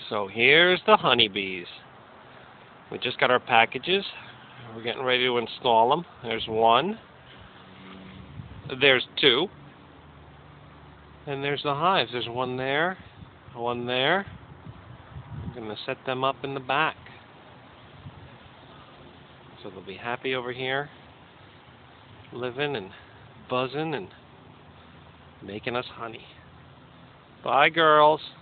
So here's the honeybees. We just got our packages. We're getting ready to install them. There's one. There's two. And there's the hives. There's one there. One there. I'm going to set them up in the back. So they'll be happy over here, living and buzzing and making us honey. Bye, girls.